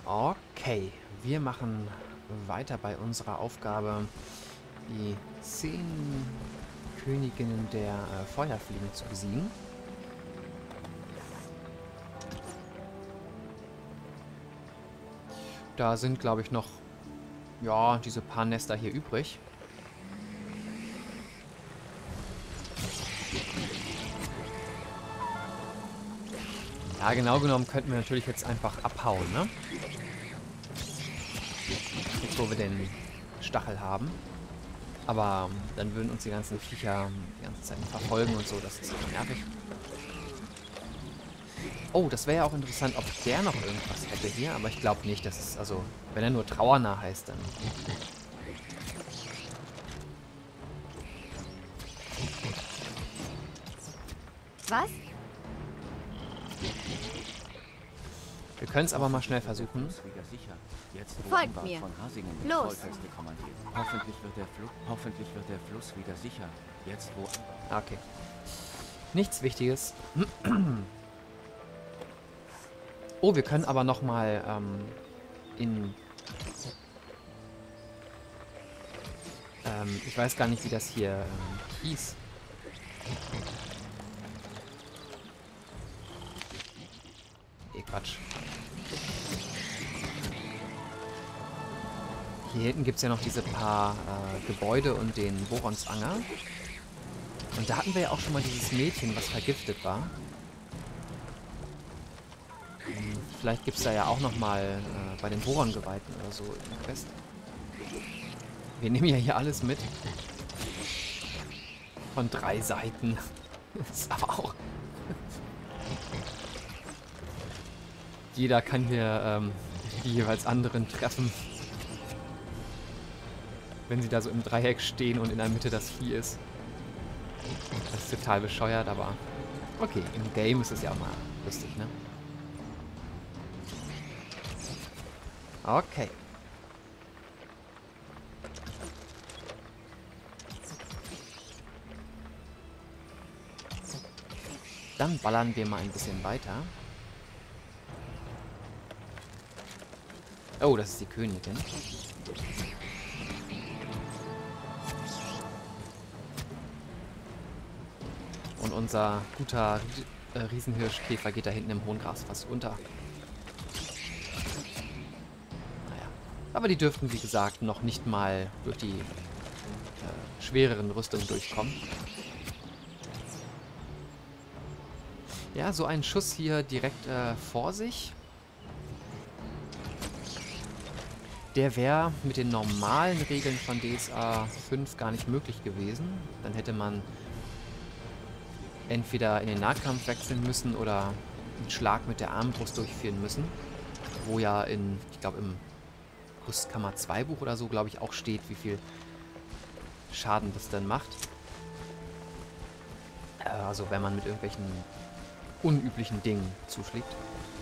Okay, wir machen weiter bei unserer Aufgabe, die 10 Königinnen der Feuerfliegen zu besiegen. Da sind, glaube ich, noch, ja, diese paar Nester hier übrig. Ja, genau genommen könnten wir natürlich jetzt einfach abhauen, ne? Jetzt, wo wir den Stachel haben. Aber dann würden uns die ganzen Viecher die ganze Zeit verfolgen und so. Das ist echt nervig. Oh, das wäre ja auch interessant, ob der noch irgendwas hätte hier. Aber ich glaube nicht. Das ist, also, wenn er nur Trauernah heißt, dann... Was? Wir können es aber mal schnell versuchen. Folgt mir. Los. Hoffentlich wird der Fluss wieder sicher. Jetzt wo... Okay. Nichts Wichtiges. Oh, wir können aber nochmal ich weiß gar nicht, wie das hier hieß. Quatsch. Hier hinten gibt es ja noch diese paar Gebäude und den Boronsanger. Und da hatten wir ja auch schon mal dieses Mädchen, was vergiftet war. Vielleicht gibt es da ja auch noch mal bei den Boron-Geweihten oder so in der Quest. Wir nehmen ja hier alles mit. Von 3 Seiten. Das ist aber auch... Jeder kann hier die jeweils anderen treffen. Wenn sie da so im Dreieck stehen und in der Mitte das Vieh ist. Das ist total bescheuert, aber okay, im Game ist es ja auch mal lustig, ne? Okay. Dann ballern wir mal ein bisschen weiter. Oh, das ist die Königin. Und unser guter Riesenhirschkäfer geht da hinten im hohen Gras fast unter. Naja. Aber die dürften, wie gesagt, noch nicht mal durch die schwereren Rüstungen durchkommen. Ja, so ein Schuss hier direkt vor sich. Der wäre mit den normalen Regeln von DSA 5 gar nicht möglich gewesen. Dann hätte man entweder in den Nahkampf wechseln müssen oder einen Schlag mit der Armbrust durchführen müssen. Wo ja in, ich glaube im Rüstkammer 2 Buch oder so, glaube ich, auch steht, wie viel Schaden das dann macht. Also wenn man mit irgendwelchen unüblichen Dingen zuschlägt.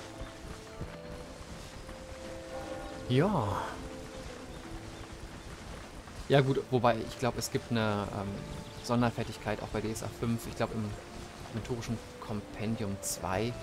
Ja. Ja gut, wobei ich glaube, es gibt eine Sonderfertigkeit auch bei DSA 5. Ich glaube im Mentorischen Kompendium 2,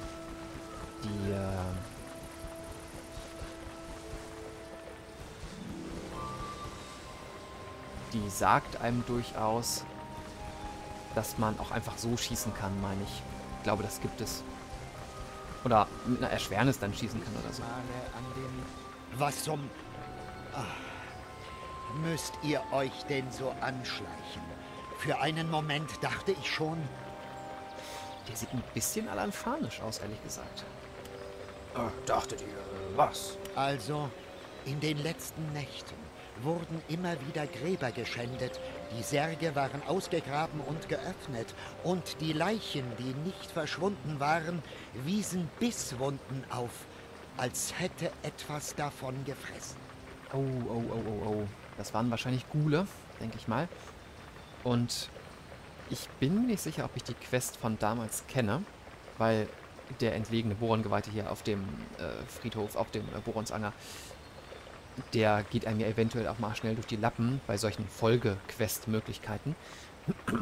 die sagt einem durchaus, dass man auch einfach so schießen kann, meine ich. Ich glaube, das gibt es. Oder mit einer Erschwernis dann schießen kann oder so. Was zum... Ach, müsst ihr euch denn so anschleichen? Für einen Moment dachte ich schon... Der sieht ein bisschen alanfanisch aus, ehrlich gesagt. Dachtet ihr, was? Also, in den letzten Nächten wurden immer wieder Gräber geschändet. Die Särge waren ausgegraben und geöffnet. Und die Leichen, die nicht verschwunden waren, wiesen Bisswunden auf, als hätte etwas davon gefressen. Oh. Das waren wahrscheinlich Ghule, denke ich mal. Und ich bin mir nicht sicher, ob ich die Quest von damals kenne, weil der entlegene Boron-Geweihte hier auf dem Friedhof, auf dem Boronsanger, der geht einem ja eventuell auch mal schnell durch die Lappen bei solchen Folge-Quest-Möglichkeiten.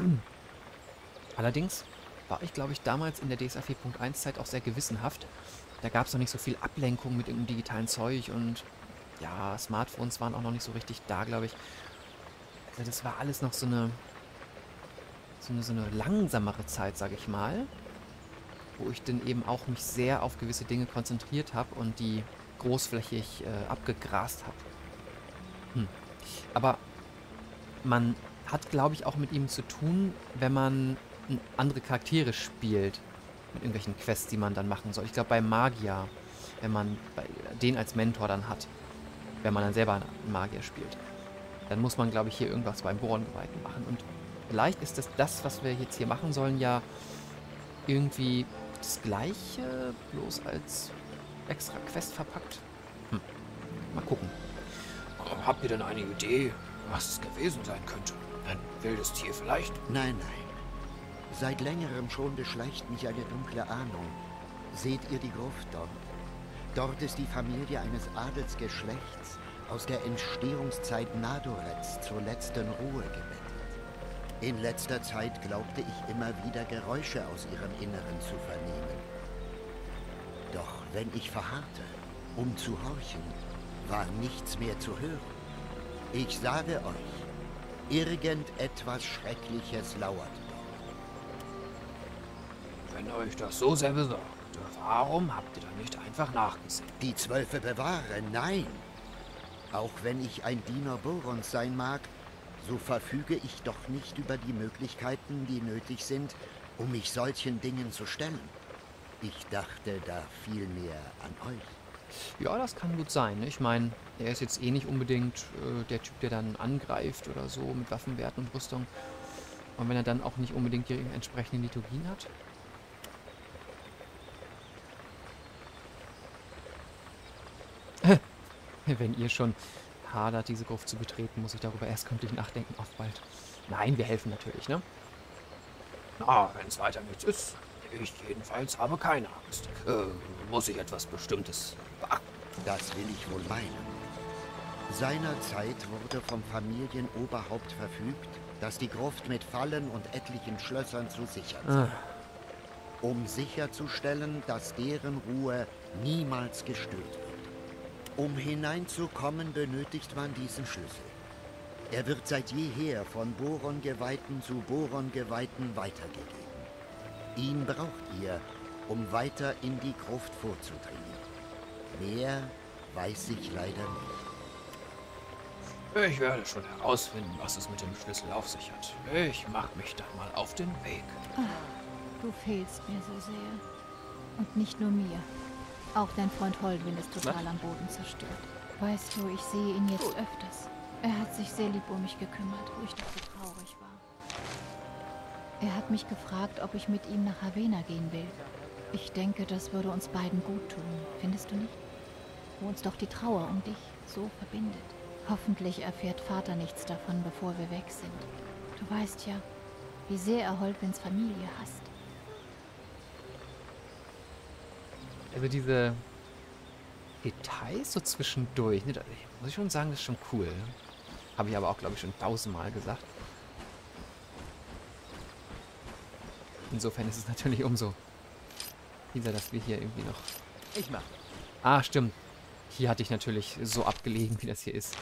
Allerdings war ich, glaube ich, damals in der DSA 4.1 Zeit auch sehr gewissenhaft Da gab es noch nicht so viel Ablenkung mit irgendeinem digitalen Zeug und ja, Smartphones waren auch noch nicht so richtig da, glaube ich. Also das war alles noch so eine langsamere Zeit, sage ich mal, wo ich dann eben auch mich sehr auf gewisse Dinge konzentriert habe und die großflächig abgegrast habe. Aber man hat, glaube ich, auch mit ihm zu tun, wenn man andere Charaktere spielt, mit irgendwelchen Quests, die man dann machen soll. Ich glaube, bei Magier, wenn man den als Mentor dann hat, wenn man dann selber einen Magier spielt, dann muss man, glaube ich, hier irgendwas beim Bohrengeweihten machen. Und vielleicht ist das, was wir jetzt hier machen sollen, ja irgendwie das Gleiche, bloß als extra Quest verpackt. Mal gucken. Habt ihr denn eine Idee, was es gewesen sein könnte? Ein wildes Tier vielleicht? Nein, nein. Seit längerem schon beschleicht mich eine dunkle Ahnung. Seht ihr die Gruft dort? Dort ist die Familie eines Adelsgeschlechts aus der Entstehungszeit Nadorets zur letzten Ruhe gebettet. In letzter Zeit glaubte ich immer wieder Geräusche aus ihrem Inneren zu vernehmen. Doch wenn ich verharrte, um zu horchen, war nichts mehr zu hören. Ich sage euch, irgendetwas Schreckliches lauert dort. Wenn euch das so sehr besorgt, warum habt ihr dann nicht einfach nachgesehen? Die Zwölfe bewahre, nein! Auch wenn ich ein Diener Borons sein mag, so verfüge ich doch nicht über die Möglichkeiten, die nötig sind, um mich solchen Dingen zu stellen. Ich dachte da vielmehr an euch. Ja, das kann gut sein. Ne? Ich meine, er ist jetzt eh nicht unbedingt der Typ, der dann angreift oder so mit Waffenwerten und Rüstung. Und wenn er dann auch nicht unbedingt die entsprechenden Liturgien hat. Wenn ihr schon hadert, diese Gruft zu betreten, muss ich darüber erst gründlich nachdenken. Auf bald. Nein, wir helfen natürlich, ne? Na, wenn es weiter nichts ist. Ich jedenfalls habe keine Angst. Muss ich etwas Bestimmtes beachten? Das will ich wohl meinen. Seinerzeit wurde vom Familienoberhaupt verfügt, dass die Gruft mit Fallen und etlichen Schlössern zu sichern sei. Um sicherzustellen, dass deren Ruhe niemals gestört wird. Um hineinzukommen, benötigt man diesen Schlüssel. Er wird seit jeher von Boron-Geweihten zu Boron-Geweihten weitergegeben. Ihn braucht ihr, um weiter in die Gruft vorzudringen. Mehr weiß ich leider nicht. Ich werde schon herausfinden, was es mit dem Schlüssel auf sich hat. Ich mache mich dann mal auf den Weg. Du fehlst mir so sehr. Und nicht nur mir. Auch dein Freund Holdwyn ist total am Boden zerstört. Weißt du, ich sehe ihn jetzt öfters. Er hat sich sehr lieb um mich gekümmert, wo ich doch so traurig war. Er hat mich gefragt, ob ich mit ihm nach Havena gehen will. Ich denke, das würde uns beiden gut tun, findest du nicht? Wo uns doch die Trauer um dich so verbindet. Hoffentlich erfährt Vater nichts davon, bevor wir weg sind. Du weißt ja, wie sehr er Holdwyns Familie hasst. Also diese Details so zwischendurch, ne, muss ich schon sagen, das ist schon cool. Habe ich aber auch, glaube ich, schon 1000-mal gesagt. Insofern ist es natürlich umso dieser, dass wir hier irgendwie noch... Ich mach. Ah, stimmt. Hier hatte ich natürlich so abgelegen, wie das hier ist.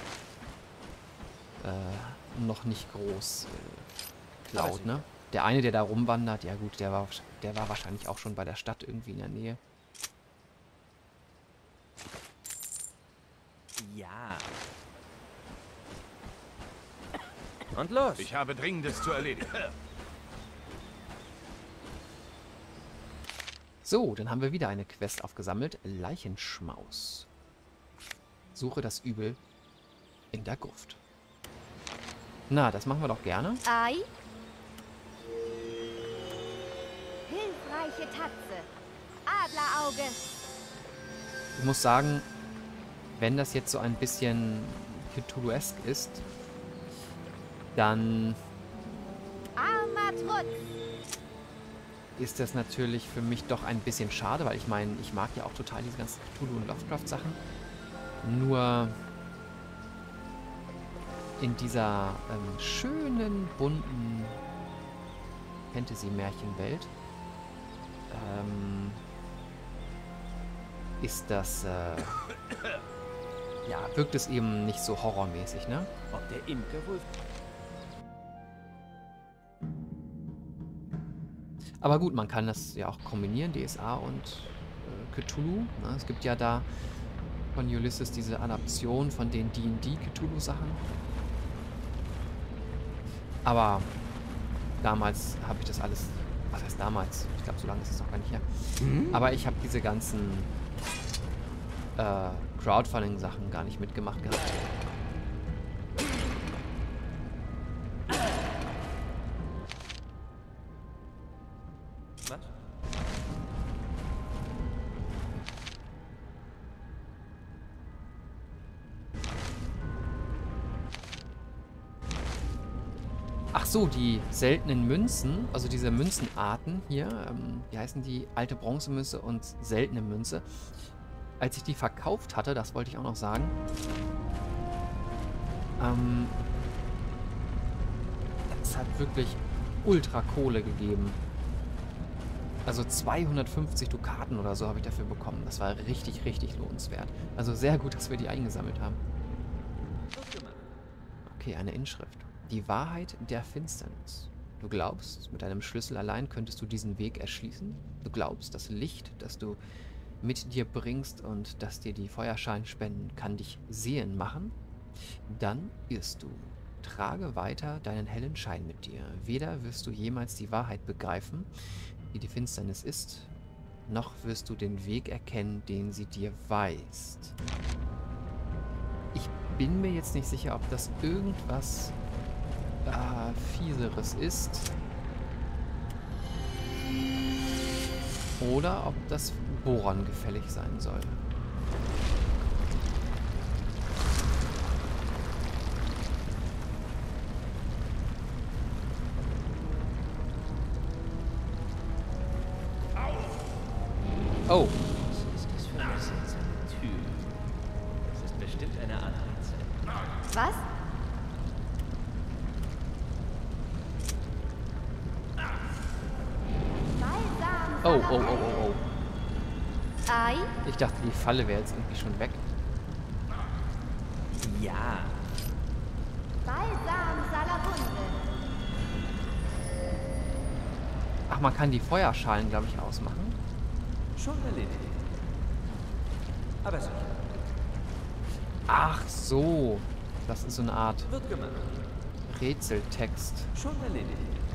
Noch nicht groß laut, ne? Der eine, der da rumwandert, ja gut, der war wahrscheinlich auch schon bei der Stadt irgendwie in der Nähe. Ja. Und los. Ich habe Dringendes zu erledigen. So, dann haben wir wieder eine Quest aufgesammelt. Leichenschmaus. Suche das Übel in der Gruft. Na, das machen wir doch gerne. Ei. Hilfreiche Tatze. Adlerauge. Ich muss sagen, wenn das jetzt so ein bisschen Cthulhu-esk ist, dann Armatrutz. ist das natürlich für mich doch ein bisschen schade, weil ich meine, ich mag ja auch total diese ganzen Cthulhu- und Lovecraft-Sachen. Nur in dieser schönen, bunten Fantasy-Märchenwelt ist das, ja, wirkt es eben nicht so horrormäßig, ne? Ob der Imker wohl... Aber gut, man kann das ja auch kombinieren, DSA und Cthulhu. Ne? Es gibt ja da von Ulysses diese Adaption von den D&D Cthulhu-Sachen. Aber damals habe ich das alles... Was heißt damals? Ich glaube, so lange ist es noch gar nicht her. Aber ich habe diese ganzen Crowdfunding-Sachen gar nicht mitgemacht gehabt. Was? Ach so, die seltenen Münzen, also diese Münzenarten hier, wie heißen die? Alte Bronzemünze und seltene Münze. Als ich die verkauft hatte, das wollte ich auch noch sagen, es hat wirklich ultra Kohle gegeben. Also 250 Dukaten oder so habe ich dafür bekommen. Das war richtig, richtig lohnenswert. Also sehr gut, dass wir die eingesammelt haben. Okay, eine Inschrift. Die Wahrheit der Finsternis. Du glaubst, mit deinem Schlüssel allein könntest du diesen Weg erschließen? Du glaubst, das Licht, das du mit dir bringst und das dir die Feuerschalen spenden, kann dich sehen machen? Dann irrst du. Trage weiter deinen hellen Schein mit dir. Weder wirst du jemals die Wahrheit begreifen, wie die Finsternis ist, noch wirst du den Weg erkennen, den sie dir weist. Ich bin mir jetzt nicht sicher, ob das irgendwas Fieseres ist. Oder ob das Boron gefällig sein soll. Oh. Was ist das für eine seltsame Tür? Das ist bestimmt eine Anreize. Was? Oh, oh, oh, oh, oh. Ei? Ich dachte, die Falle wäre jetzt irgendwie schon weg. Ja. Balsam Salabunde. Ach, man kann die Feuerschalen, glaube ich, ausmachen. Schon erledigt. Aber sicher. Ach so. Das ist so eine Art Wird gemacht. Rätseltext. Schon erledigt.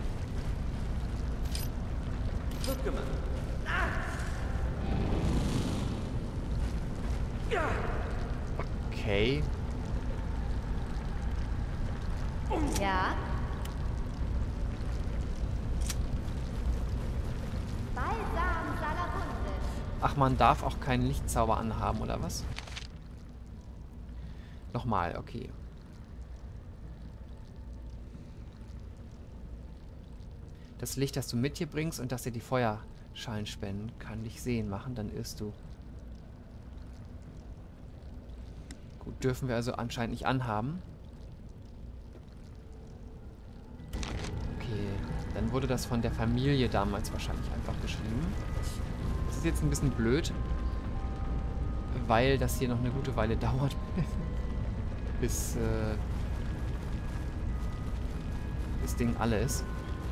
Wird gemacht. Okay. Ja? Balsam Salabunde. Ach, man darf auch keinen Lichtzauber anhaben, oder was? Nochmal, okay. Das Licht, das du mit dir bringst und das dir die Feuerschalen spenden, kann dich sehen machen, dann irrst du. Gut, dürfen wir also anscheinend nicht anhaben. Okay, dann wurde das von der Familie damals wahrscheinlich einfach geschrieben. Das ist jetzt ein bisschen blöd, weil das hier noch eine gute Weile dauert, bis das Ding alle ist.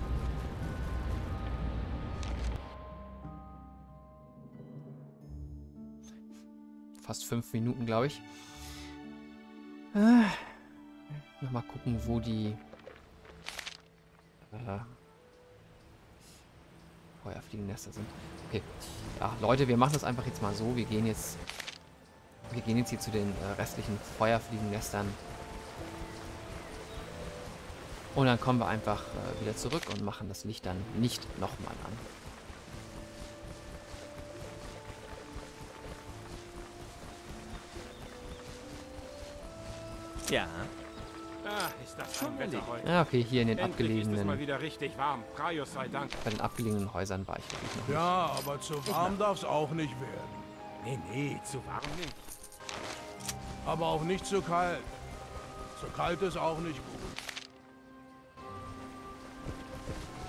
Fast 5 Minuten, glaube ich. Nochmal gucken, wo die Feuerfliegennester sind. Okay. Ja, Leute, wir machen das einfach jetzt mal so. Wir gehen jetzt hier zu den restlichen Feuerfliegennestern. Und dann kommen wir einfach wieder zurück und machen das Licht dann nicht nochmal an. Ja. Ah, ist das schon Wetter heute. Ja, okay, hier in den Endlich ist es mal abgelegenen, wieder richtig warm. Praios sei Dank. bei den abgelegenen Häusern war ich wirklich noch nicht. Ja, aber zu warm darf's auch nicht werden. Nee, zu warm nicht. Aber auch nicht zu kalt. Zu kalt ist auch nicht gut.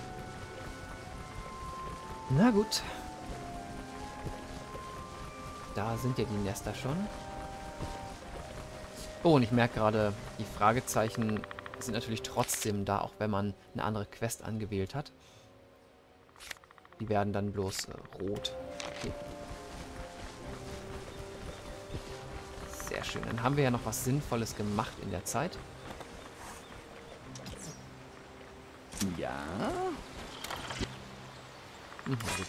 Na gut. Da sind ja die Nester schon. Oh, und ich merke gerade, die Fragezeichen sind natürlich trotzdem da, auch wenn man eine andere Quest angewählt hat. Die werden dann bloß rot. Okay. Sehr schön. Dann haben wir ja noch was Sinnvolles gemacht in der Zeit. Ja? Mhm, gut.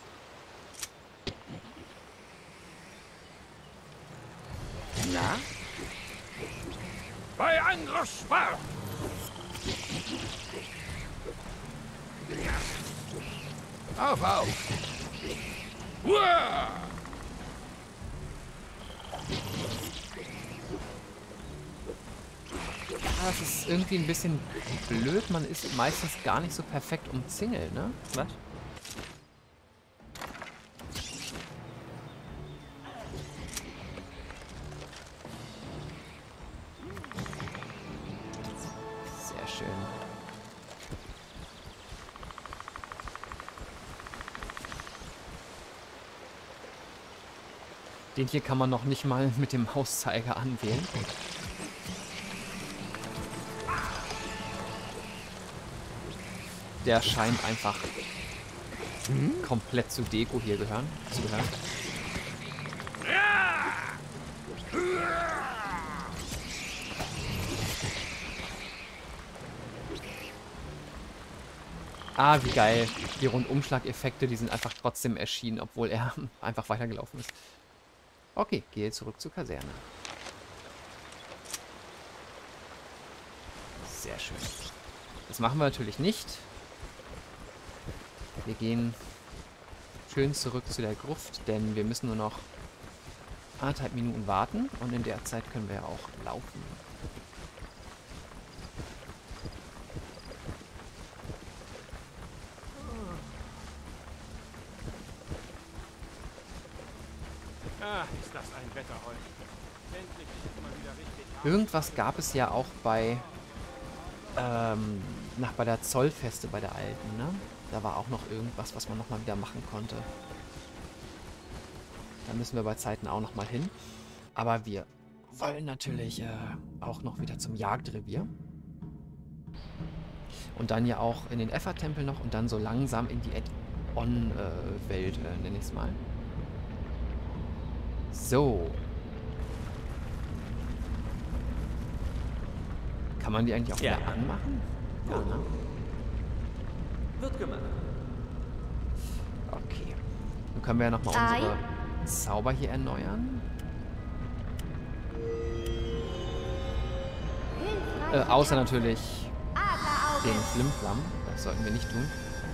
Na? Bei Angriffsfall! Auf, auf! Uah! Das ist irgendwie ein bisschen blöd. Man ist meistens gar nicht so perfekt umzingelt, ne? Was? Sehr schön. Den hier kann man noch nicht mal mit dem Mauszeiger anwählen. Der scheint einfach komplett zu Deko hier zu gehören. Ah, wie geil. Die Rundumschlag-Effekte, die sind einfach trotzdem erschienen, obwohl er einfach weitergelaufen ist. Okay, gehe zurück zur Kaserne. Sehr schön. Das machen wir natürlich nicht. Wir gehen schön zurück zu der Gruft, denn wir müssen nur noch 1,5 Minuten warten und in der Zeit können wir ja auch laufen. Ah, ist das ein Wetter heute. Endlich ist es mal wieder richtig. Irgendwas gab es ja auch bei bei der Zollfeste, bei der alten, ne? Da war auch noch irgendwas, was man nochmal wieder machen konnte. Da müssen wir bei Zeiten auch nochmal hin. Aber wir wollen natürlich auch noch wieder zum Jagdrevier. Und dann ja auch in den Effa-Tempel noch und dann so langsam in die Add-on-Welt, nenne ich es mal. So. Kann man die eigentlich auch wieder anmachen? Ja, ne? Wird gemacht. Okay. Dann können wir ja nochmal unsere Zauber hier erneuern. Außer natürlich den Flimflam. Das sollten wir nicht tun.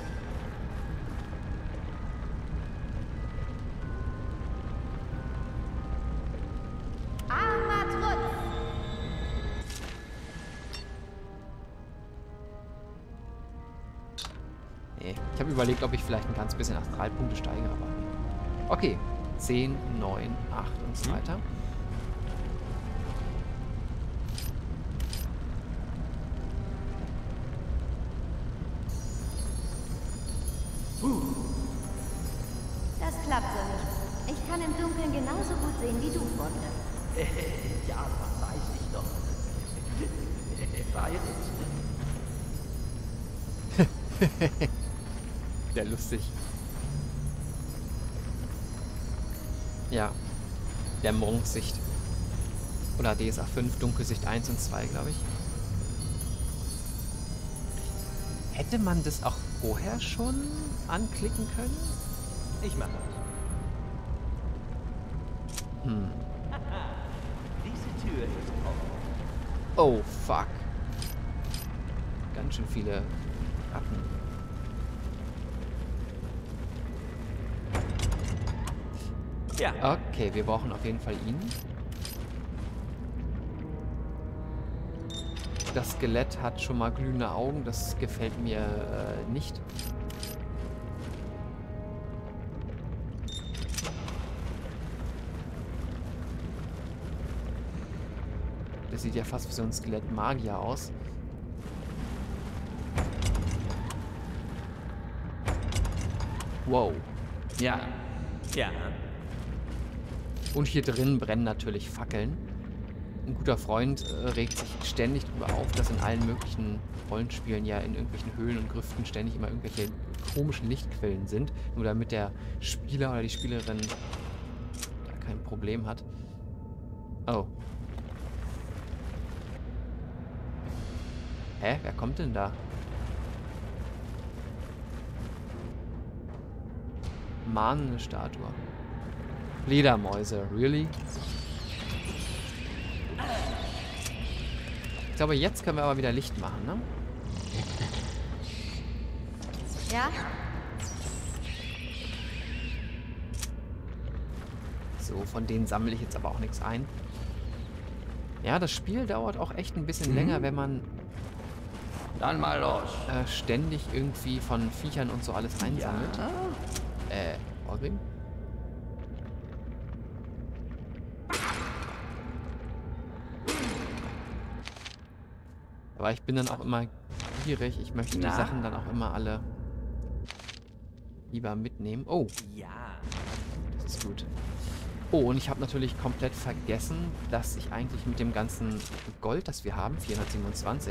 Nee, ich habe überlegt, ob ich vielleicht ein ganz bisschen Astralpunkte steigere, aber... Okay, 10, 9, 8 und so weiter. Das klappt so nicht. Ich kann im Dunkeln genauso gut sehen wie du, Freunde. Ja, das weiß ich doch. Sehr lustig. Ja. Dämmerungssicht. Oder DSA 5, Dunkelsicht 1 und 2, glaube ich. Hätte man das auch vorher schon anklicken können? Ich mache das. Diese Tür ist offen. Oh, fuck. Ganz schön viele Ratten. Ja. Okay, wir brauchen auf jeden Fall ihn. Das Skelett hat schon mal glühende Augen. Das gefällt mir nicht. Das sieht ja fast wie so ein Skelett-Magier aus. Wow. Ja. Ja. Und hier drin brennen natürlich Fackeln. Ein guter Freund regt sich ständig darüber auf, dass in allen möglichen Rollenspielen ja in irgendwelchen Höhlen und Grüften ständig immer irgendwelche komischen Lichtquellen sind. Nur damit der Spieler oder die Spielerin da kein Problem hat. Oh. Hä? Wer kommt denn da? Mahnende Statue. Fledermäuse, really? Ich glaube, jetzt können wir aber wieder Licht machen, ne? Ja? So, von denen sammle ich jetzt aber auch nichts ein. Ja, das Spiel dauert auch echt ein bisschen länger, wenn man Dann mal los. ständig irgendwie von Viechern und so alles einsammelt. Ja? Orgrim? Aber ich bin dann auch immer gierig. Ich möchte die Sachen dann auch immer alle lieber mitnehmen. Oh, Ja. das ist gut. Oh, und ich habe natürlich komplett vergessen, dass ich eigentlich mit dem ganzen Gold, das wir haben, 427,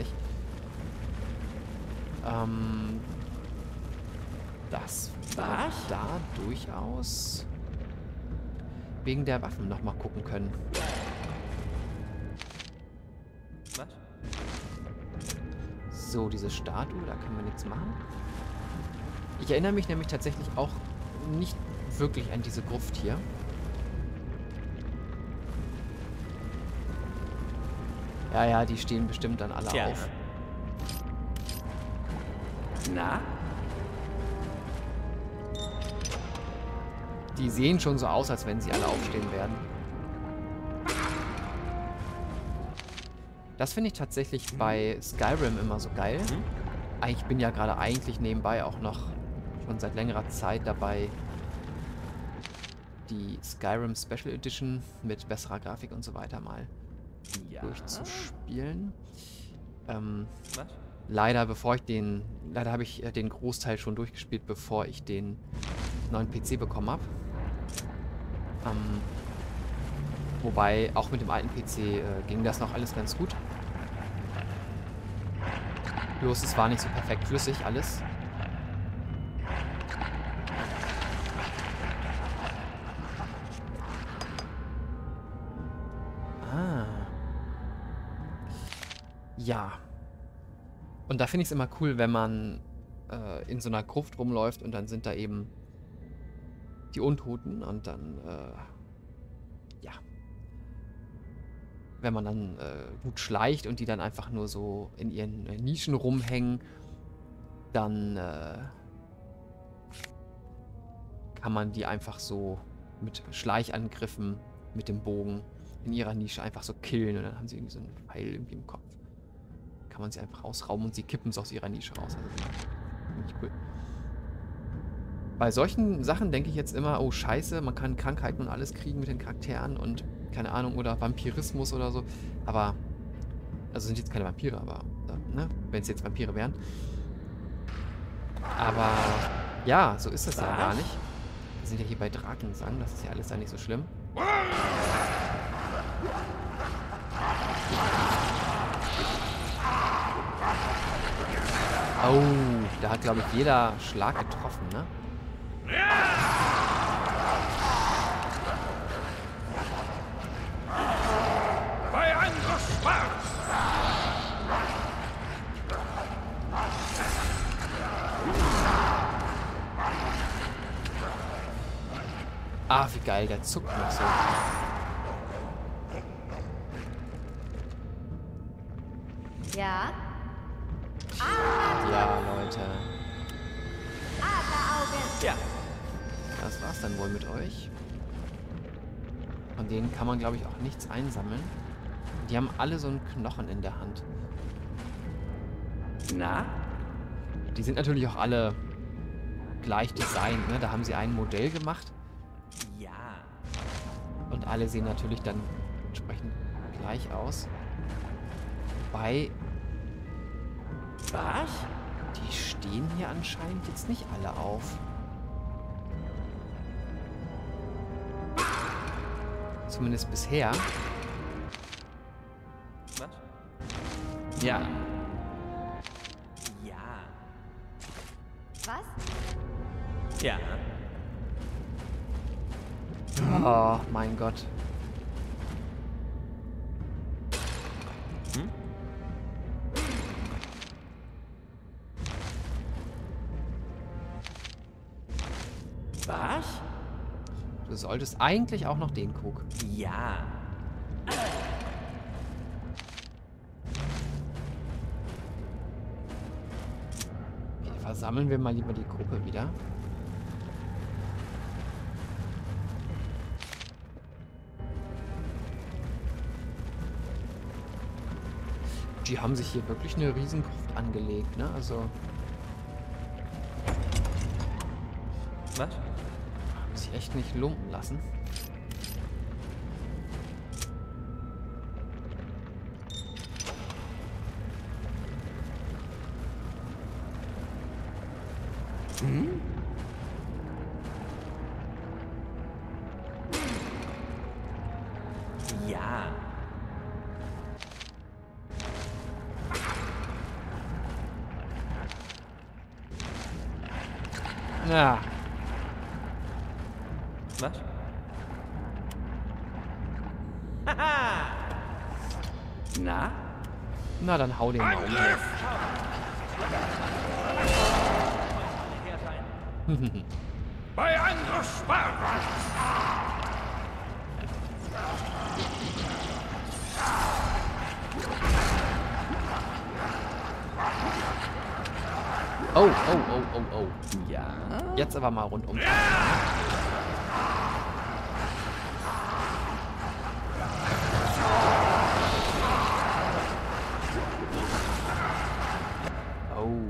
das wir da durchaus wegen der Waffen nochmal gucken können. Was? So, diese Statue, da können wir nichts machen. Ich erinnere mich nämlich tatsächlich auch nicht wirklich an diese Gruft hier. Ja, ja, die stehen bestimmt dann alle Tja. auf. Na? Die sehen schon so aus, als wenn sie alle aufstehen werden. Das finde ich tatsächlich bei Skyrim immer so geil. Ich bin ja gerade eigentlich nebenbei auch noch schon seit längerer Zeit dabei, die Skyrim Special Edition mit besserer Grafik und so weiter mal durchzuspielen. Was? Leider habe ich den Großteil schon durchgespielt, bevor ich den neuen PC bekommen habe. Wobei, auch mit dem alten PC ging das noch alles ganz gut. Bloß es war nicht so perfekt flüssig alles. Ja. Und da finde ich es immer cool, wenn man in so einer Gruft rumläuft und dann sind da eben die Untoten und dann, ja. Wenn man dann gut schleicht und die dann einfach nur so in ihren Nischen rumhängen, dann kann man die einfach so mit Schleichangriffen mit dem Bogen in ihrer Nische einfach so killen und dann haben sie irgendwie so einen Pfeil irgendwie im Kopf. Kann man sie einfach rausrauben und sie kippen es aus ihrer Nische raus. Also, finde ich cool. Bei solchen Sachen denke ich jetzt immer, oh scheiße, man kann Krankheiten und alles kriegen mit den Charakteren und keine Ahnung, oder Vampirismus oder so. Aber, also sind jetzt keine Vampire, aber, ne, wenn es jetzt Vampire wären. Aber, ja, so ist das ja gar nicht. Wir sind ja hier bei Drakensang, das ist ja alles da nicht so schlimm. Oh, da hat, glaube ich, jeder Schlag getroffen, ne? Bei Angriff schwarz! Ah, wie geil, der zuckt noch so. Ja? Ja, Leute. Adleraugen! Ja. Das war's dann wohl mit euch. Von denen kann man, glaube ich, auch nichts einsammeln. Die haben alle so einen Knochen in der Hand. Na? Die sind natürlich auch alle gleich designt, ne? Da haben sie ein Modell gemacht. Ja. Und alle sehen natürlich dann entsprechend gleich aus. Wobei, Was? die stehen hier anscheinend jetzt nicht alle auf. Zumindest bisher. Was? Ja. Ja. Was? Ja. Oh, mein Gott. Hm? Was? Du solltest eigentlich auch noch den Krug. Ja. Okay, versammeln wir mal lieber die Gruppe wieder. Die haben sich hier wirklich eine Riesengruft angelegt, ne? Also, Was? sich echt nicht lumpen lassen. Hm? Ja. Ja. Was? Haha! Na? Na, dann hau den mal um. Bei Angriff Sparta! Oh, oh, oh, oh, oh. Ja. Jetzt aber mal rundum. Oh.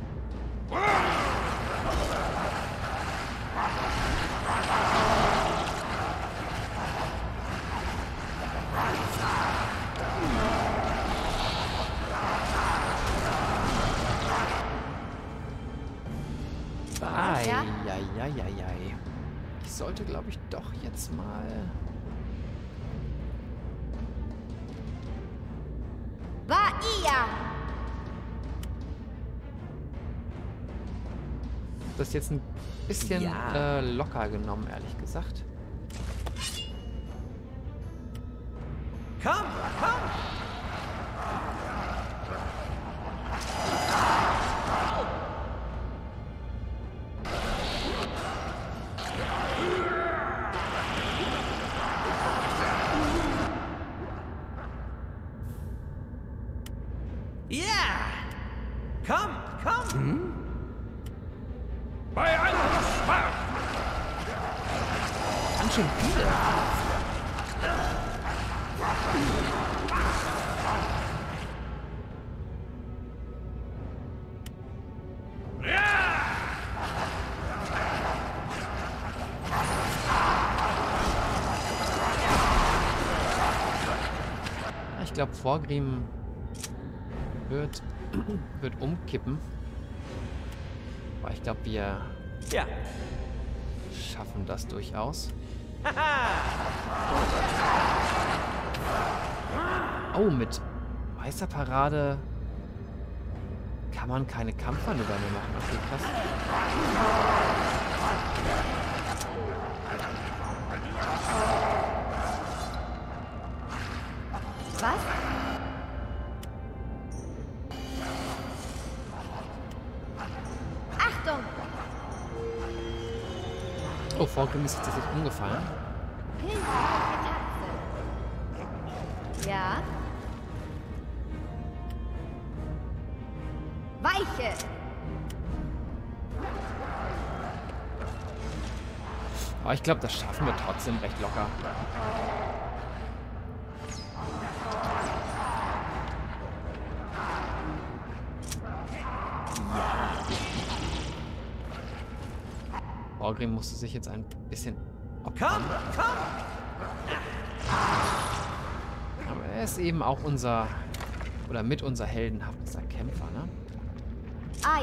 Ja? Eieieiei. Ich sollte, glaube ich, doch jetzt mal... Bahia! Das jetzt ein bisschen Ja. locker genommen, ehrlich gesagt. Komm, komm! Ja! Komm, komm! Bei Angriff Sparta! Ganz schön viele. Ich glaube, Vorgrim wird umkippen. Aber ich glaube, wir Ja. schaffen das durchaus. Oh, mit Meisterparade kann man keine Kampfmanöver mehr machen. Okay, krass. Was? Achtung! Oh, Vorgrim ist tatsächlich umgefallen. Hilfe, Katze. Ja? Weiche! Aber ich glaube, das schaffen wir trotzdem recht locker. Vorgrim musste sich jetzt ein bisschen opfern. Komm, komm! Aber er ist eben auch unser, oder mit unser heldenhaftester Kämpfer, ne? Ei!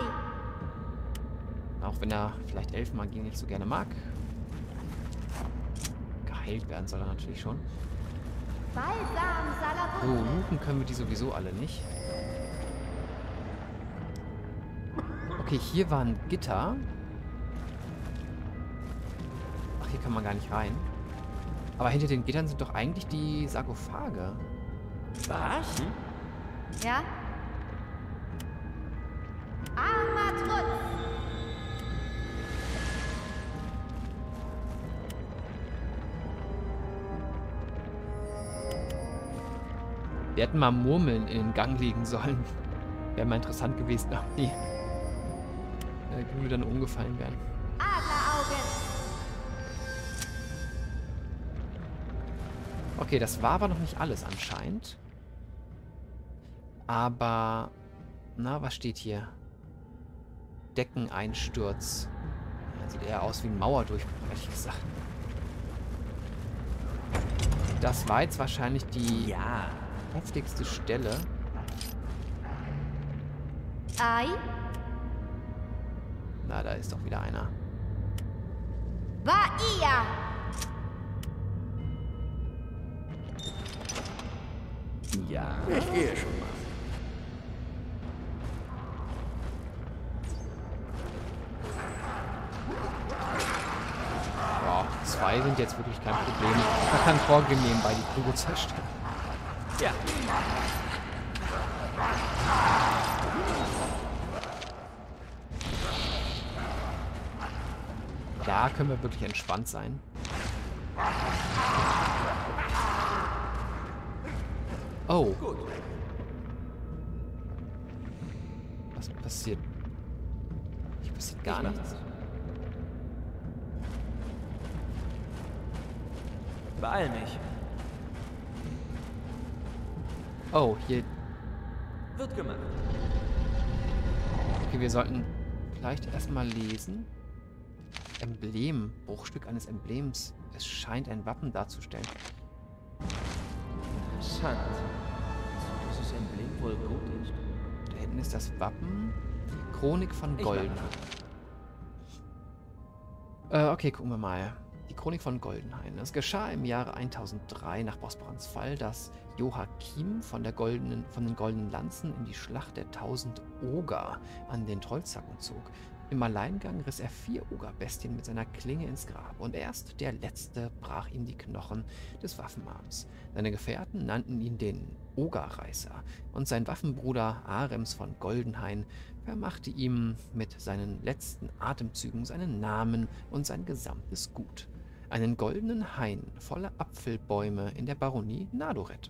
Auch wenn er vielleicht Elfenmagie nicht so gerne mag. geheilt werden soll er natürlich schon. Balsam So, Salabunde. looten können wir die sowieso alle nicht. Okay, hier war ein Gitter. Ach, hier kann man gar nicht rein. Aber hinter den Gittern sind doch eigentlich die Sarkophage. Was? Ja? Armatrutz. Wir hätten mal Murmeln in den Gang legen sollen. Wäre mal interessant gewesen, ob die Gule dann umgefallen wären. Adleraugen. Okay, das war aber noch nicht alles anscheinend. Aber, na, was steht hier? Deckeneinsturz. Ja, sieht eher aus wie ein Mauerdurchbruch, ehrlich gesagt. Das war jetzt wahrscheinlich die Ja. heftigste Stelle. Ei. Na, da ist doch wieder einer. Bahia. Ja. Ich gehe schon mal. Ja, 2 sind jetzt wirklich kein Problem. Man kann vorgehen nebenbei die Kugel zerstören. Ja. Da können wir wirklich entspannt sein. Oh. Was passiert? Hier passiert gar nichts. Beeil mich. Oh, hier. Wird gemacht. Okay, wir sollten vielleicht erstmal lesen. Emblem. Bruchstück eines Emblems. Es scheint ein Wappen darzustellen. Interessant. Also dieses Emblem wohl gut ist. Da hinten ist das Wappen. Die Chronik von Golden. Okay, gucken wir mal. Die Chronik von Goldenhain. Es geschah im Jahre 1003 nach Bosporans Fall, dass Joachim von den goldenen Lanzen in die Schlacht der 1000 Oger an den Trollzacken zog. Im Alleingang riss er 4 Ogerbestien mit seiner Klinge ins Grab und erst der letzte brach ihm die Knochen des Waffenarms. Seine Gefährten nannten ihn den Ogerreißer und sein Waffenbruder Arems von Goldenhain vermachte ihm mit seinen letzten Atemzügen seinen Namen und sein gesamtes Gut. Einen goldenen Hain voller Apfelbäume in der Baronie Nadoret.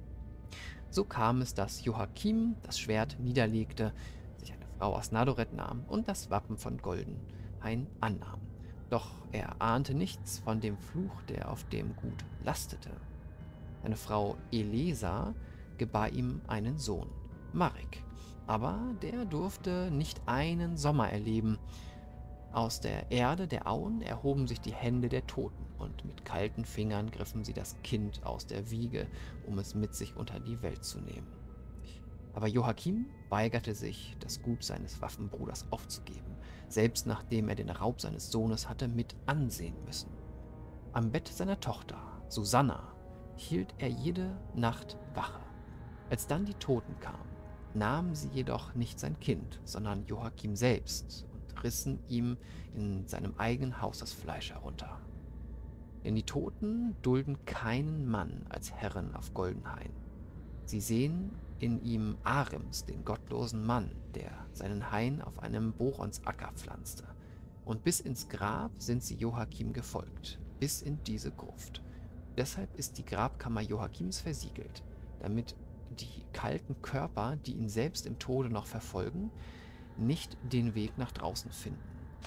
So kam es, dass Joachim das Schwert niederlegte, sich eine Frau aus Nadoret nahm und das Wappen von Goldenhain annahm. Doch er ahnte nichts von dem Fluch, der auf dem Gut lastete. Seine Frau Elesa gebar ihm einen Sohn, Marek. Aber der durfte nicht einen Sommer erleben. Aus der Erde der Auen erhoben sich die Hände der Toten und mit kalten Fingern griffen sie das Kind aus der Wiege, um es mit sich unter die Welt zu nehmen. Aber Joachim weigerte sich, das Gut seines Waffenbruders aufzugeben, selbst nachdem er den Raub seines Sohnes hatte mit ansehen müssen. Am Bett seiner Tochter, Susanna, hielt er jede Nacht Wache. Als dann die Toten kamen, nahmen sie jedoch nicht sein Kind, sondern Joachim selbst und rissen ihm in seinem eigenen Haus das Fleisch herunter. Denn die Toten dulden keinen Mann als Herren auf Goldenhain. Sie sehen in ihm Arems, den gottlosen Mann, der seinen Hain auf einem Boronsacker pflanzte. Und bis ins Grab sind sie Joachim gefolgt, bis in diese Gruft. Deshalb ist die Grabkammer Joachims versiegelt, damit die kalten Körper, die ihn selbst im Tode noch verfolgen, nicht den Weg nach draußen finden.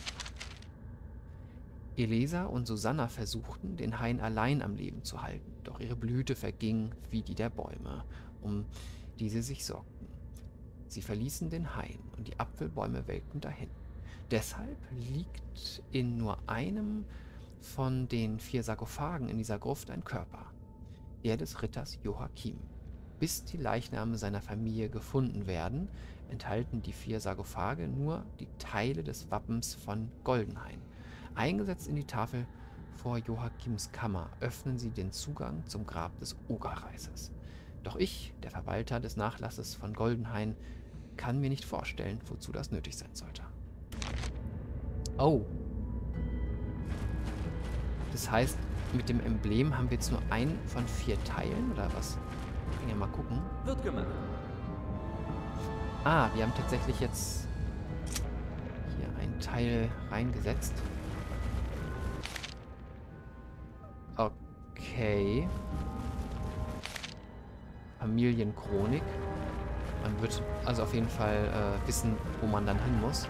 Elesa und Susanna versuchten, den Hain allein am Leben zu halten, doch ihre Blüte verging wie die der Bäume, um die sie sich sorgten. Sie verließen den Hain und die Apfelbäume welkten dahin. Deshalb liegt in nur einem von den 4 Sarkophagen in dieser Gruft ein Körper, der des Ritters Joachim. Bis die Leichname seiner Familie gefunden werden, enthalten die 4 Sarkophage nur die Teile des Wappens von Goldenhain, eingesetzt in die Tafel vor Joachims Kammer öffnen sie den Zugang zum Grab des Ogerreisers. Doch ich, der Verwalter des Nachlasses von Goldenhain, kann mir nicht vorstellen, wozu das nötig sein sollte. Oh. Das heißt, mit dem Emblem haben wir jetzt nur einen von 4 Teilen, oder was? Wir können ja mal gucken. Wird gemacht. Ah, wir haben tatsächlich jetzt hier ein Teil reingesetzt. Okay. Familienchronik. Man wird also auf jeden Fall wissen, wo man dann hin muss.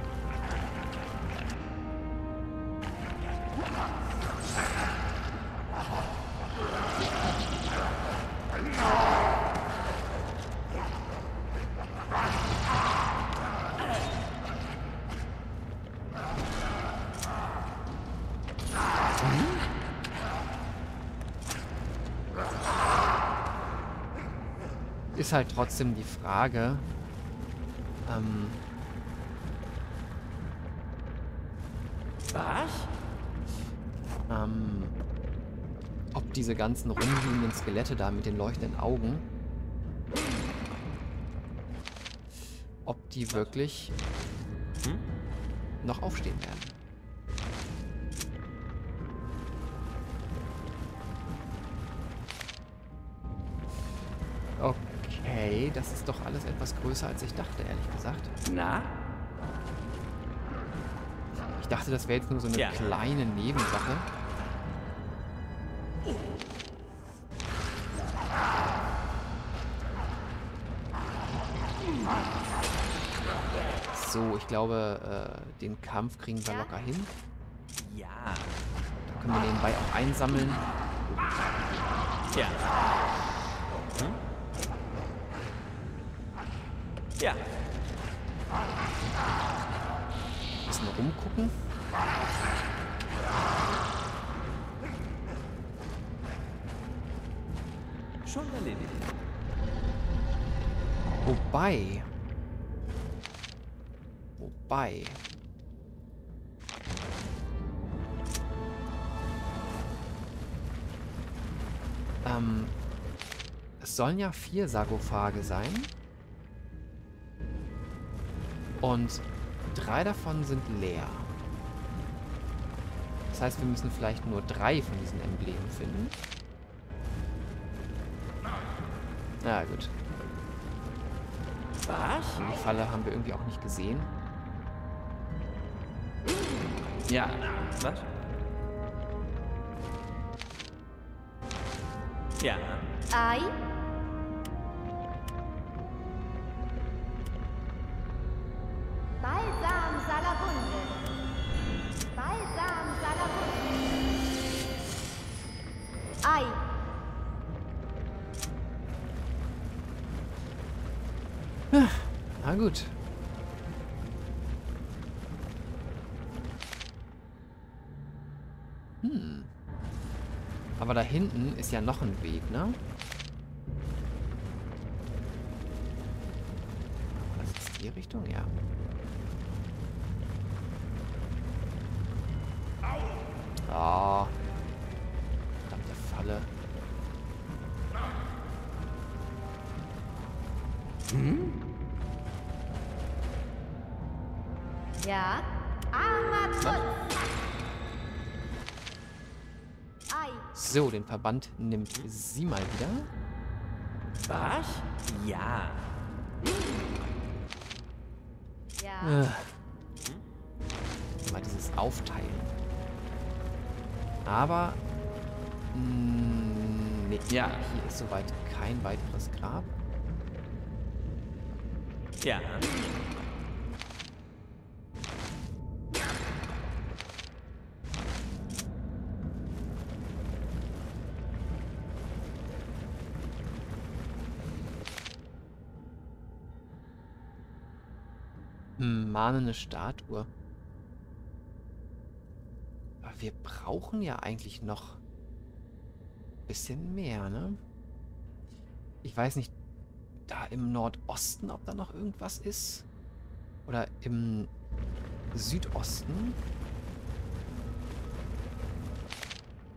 Ist halt trotzdem die Frage, Was? ob diese ganzen rumliegenden Skelette da mit den leuchtenden Augen, ob die wirklich noch aufstehen werden. Okay, das ist doch alles etwas größer, als ich dachte, ehrlich gesagt. Na? Ich dachte, das wäre jetzt nur so eine Ja. kleine Nebensache. So, ich glaube, den Kampf kriegen wir locker hin. Ja. Da können wir nebenbei auch einsammeln. Ja. Ja. Ein bisschen rumgucken. Schon erledigt. Wobei. Es sollen ja 4 Sarkophage sein. Und 3 davon sind leer. Das heißt, wir müssen vielleicht nur 3 von diesen Emblemen finden. Na gut. Was? Die Falle haben wir irgendwie auch nicht gesehen. Ja. Was? Ja. Ei? Balsam Salabunde. Balsam Salabunde. Ei. Na gut. Aber da hinten ist ja noch ein Weg, ne? Was ist die Richtung? Ja. Ah. Verdammte Falle. Ja. Armatur. Ei. So, den Verband nimmt sie mal wieder. Was? Ja. Ja. Mal dieses Aufteilen. Aber... nee, Ja. hier ist soweit kein weiteres Grab. Ja. Mahnende Statue. Aber wir brauchen ja eigentlich noch ein bisschen mehr, ne? Ich weiß nicht, da im Nordosten, ob da noch irgendwas ist? Oder im Südosten?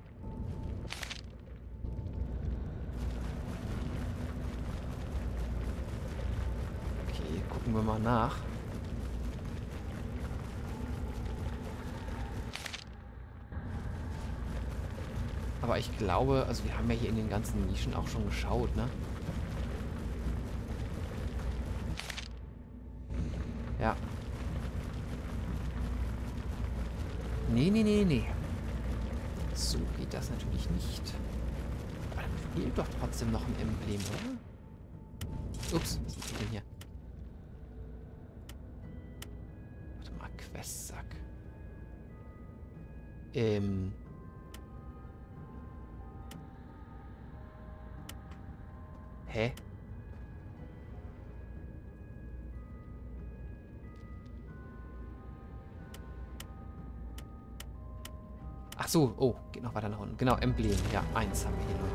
Gucken wir mal nach. Aber ich glaube, also wir haben ja hier in den ganzen Nischen auch schon geschaut, ne? Ja. Nee, nee, nee, nee. So geht das natürlich nicht. Aber dann fehlt doch trotzdem noch ein Emblem, oder? Ups, was ist denn hier? Warte mal, Questsack. Hä? Ach so, oh, geht noch weiter nach unten. Genau, Emblem. Ja, 1 haben wir hier nur.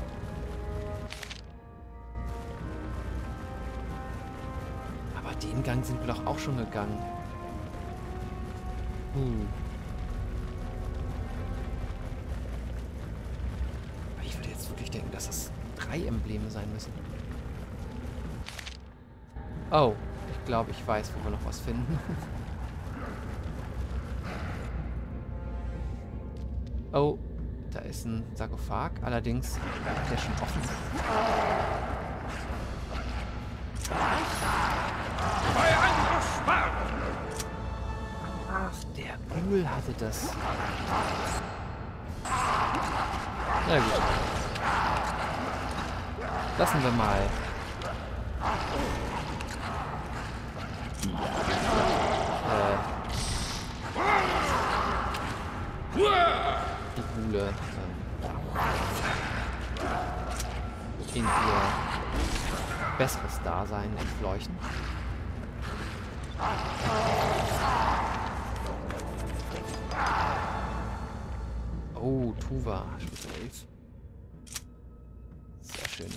Aber den Gang sind wir doch auch schon gegangen. Aber ich würde jetzt wirklich denken, dass das 3 Embleme sein müssen. Oh, ich glaube, ich weiß, wo wir noch was finden. Oh, da ist ein Sarkophag. Allerdings ist der schon offen. Ach, der Ghoul hatte das. Na gut. Lassen wir mal. Die Ghule in ihr besseres Dasein entfleuchen. Oh, Tuva, Stufe 11. Sehr schön.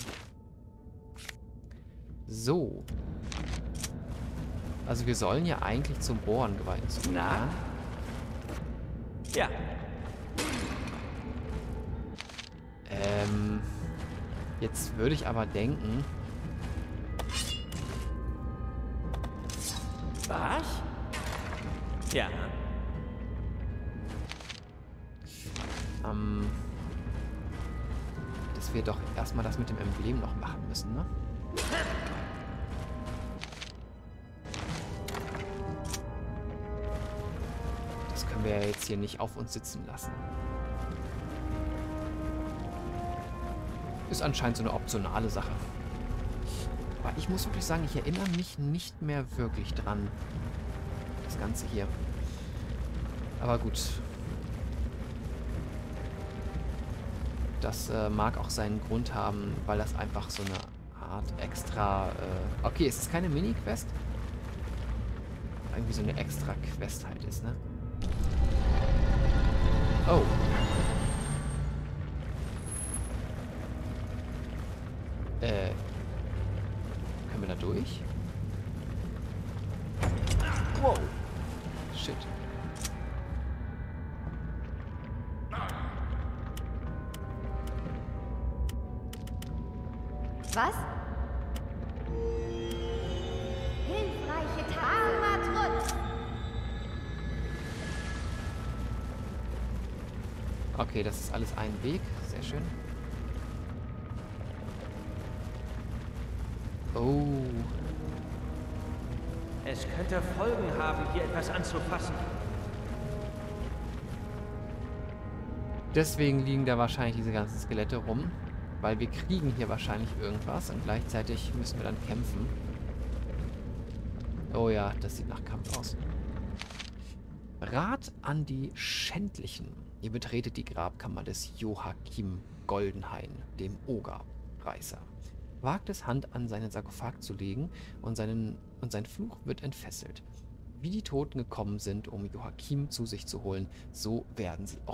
So. Also wir sollen ja eigentlich zum Bohrengeweihten zurückkehren. Ja. Jetzt würde ich aber denken... Was? Ja. Dass wir doch erstmal das mit dem Emblem noch machen müssen, ne? Das können wir ja jetzt hier nicht auf uns sitzen lassen. Ist anscheinend so eine optionale Sache. Aber ich muss wirklich sagen, ich erinnere mich nicht mehr wirklich dran. Das Ganze hier. Aber gut. Das mag auch seinen Grund haben, weil das einfach so eine Art extra... okay, es ist keine Mini-Quest. Irgendwie so eine extra Quest halt ist, ne? Oh. Können wir da durch? Wow. Shit. Was? Hilfreiche Tamatrut! Okay, das ist alles ein Weg. Sehr schön. Oh. Es könnte Folgen haben, hier etwas anzufassen. Deswegen liegen da wahrscheinlich diese ganzen Skelette rum. Weil wir kriegen hier wahrscheinlich irgendwas und gleichzeitig müssen wir dann kämpfen. Oh ja, das sieht nach Kampf aus. Rat an die Schändlichen. Ihr betretet die Grabkammer des Joachim Goldenhain, dem Ogerreißer. Wagt es, Hand an seinen Sarkophag zu legen und sein Fluch wird entfesselt. Wie die Toten gekommen sind, um Joachim zu sich zu holen, so werden sie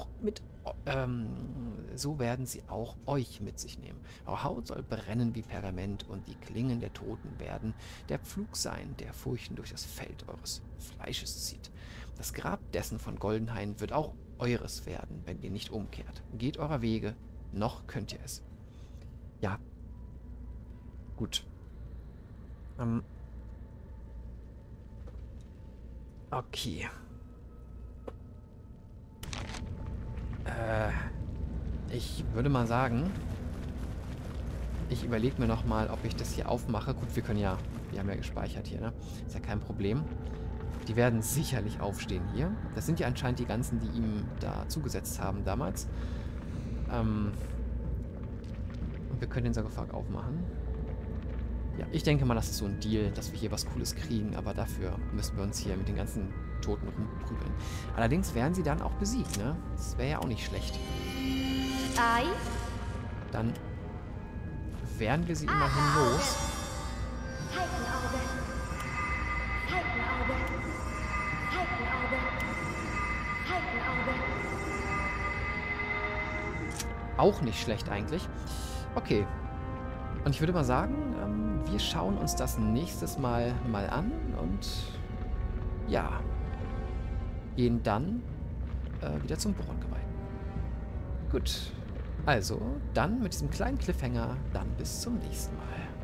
auch euch mit sich nehmen. Eure Haut soll brennen wie Pergament und die Klingen der Toten werden der Pflug sein, der Furchen durch das Feld eures Fleisches zieht. Das Grab dessen von Goldenhain wird auch eures werden, wenn ihr nicht umkehrt. Geht eurer Wege, noch könnt ihr es. Ja. Gut. Okay. Ich würde mal sagen, ich überlege mir nochmal, ob ich das hier aufmache. Gut, wir haben ja gespeichert hier, ne? Ist ja kein Problem. Die werden sicherlich aufstehen hier. Das sind ja anscheinend die ganzen, die ihm da zugesetzt haben damals. Und wir können den Sarkophag aufmachen. Ja, ich denke mal, das ist so ein Deal, dass wir hier was Cooles kriegen, aber dafür müssen wir uns hier mit den ganzen Toten rumprügeln. Allerdings werden sie dann auch besiegt, ne? Das wäre ja auch nicht schlecht. Ei? Dann werden wir sie immerhin los. Falkenauge. Falkenauge. Falkenauge. Falkenauge. Auch nicht schlecht eigentlich. Okay. Und ich würde mal sagen, wir schauen uns das nächstes Mal an und ja, gehen dann wieder zum Borongeweihten. Gut, also dann mit diesem kleinen Cliffhanger dann bis zum nächsten Mal.